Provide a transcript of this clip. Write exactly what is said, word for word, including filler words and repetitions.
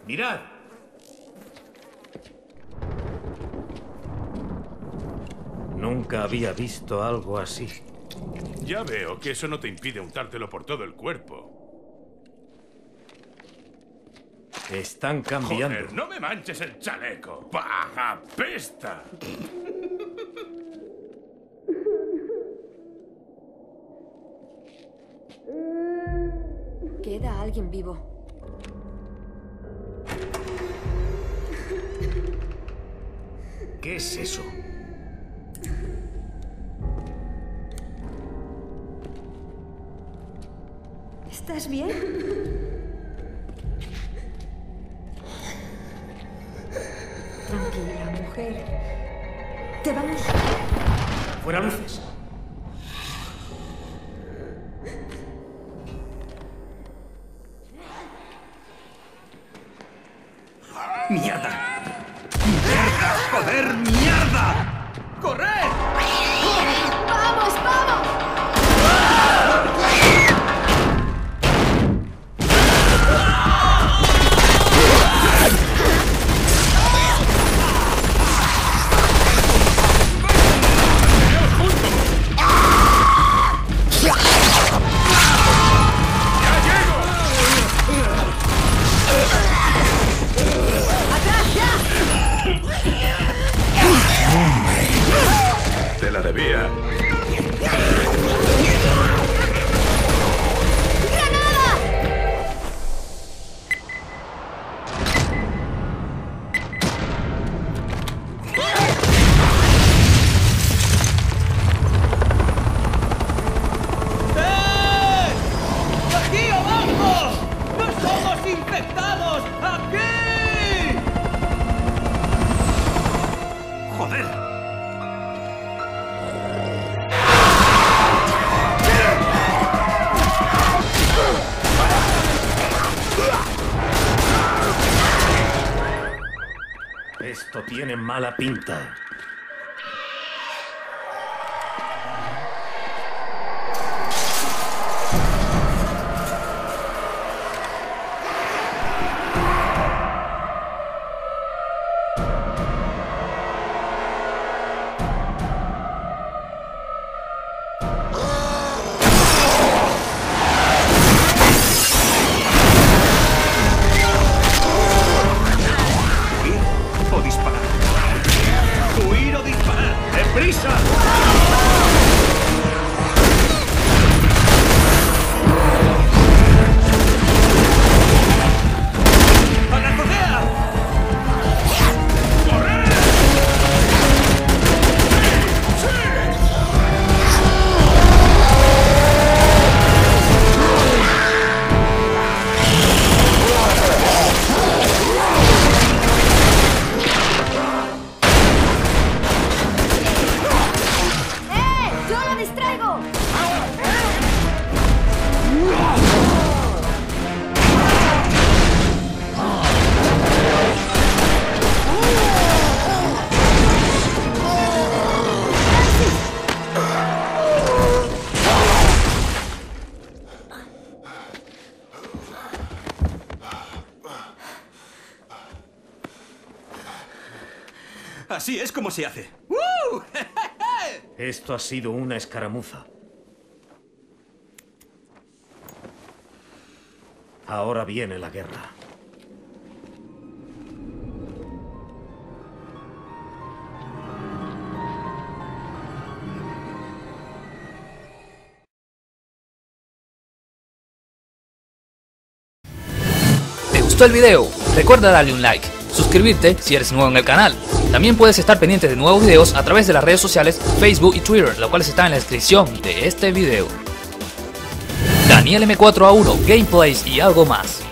¡Mirad! Nunca había visto algo así. Ya veo que eso no te impide untártelo por todo el cuerpo. Están cambiando. Joder, no me manches el chaleco. ¡Bah, apesta! Queda alguien vivo. ¿Qué es eso? ¿Estás bien? Tranquila, mujer. Te vamos... ¡Fuera luces! ¡Mierda! ¡Mierda! ¡Joder! ¡Mierda! ¡Corred! ¡Vamos, vamos! Te la debía. ¡Aquí abajo! ¡No somos infectados! ¡Aquí! ¡Joder! Esto tiene mala pinta. ¿O disparar? ¡Huir o disparar! ¡Deprisa! ¡A la azotea! ¡Corred! ¡Eh! ¡Yo lo distraigo! Así es como se hace. ¡Uh! Esto ha sido una escaramuza. Ahora viene la guerra. ¿Te gustó el video? Recuerda darle un like, suscribirte si eres nuevo en el canal. También puedes estar pendiente de nuevos videos a través de las redes sociales Facebook y Twitter, los cuales están en la descripción de este video. Daniel M cuatro A uno, gameplays y algo más.